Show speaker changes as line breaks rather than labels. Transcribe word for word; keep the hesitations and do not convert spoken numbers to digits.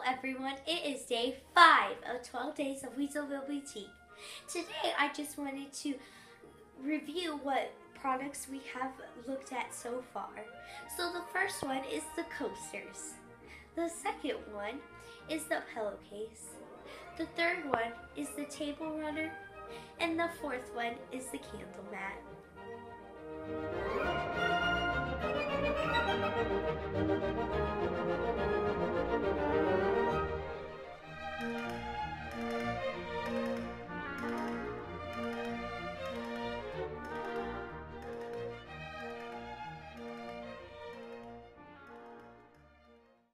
everyone, it is day five of twelve days of Weasel Ville Boutique. Today I just wanted to review what products we have looked at so far. So the first one is the coasters. The second one is the pillowcase. The third one is the table runner. And the fourth one is the candle mat.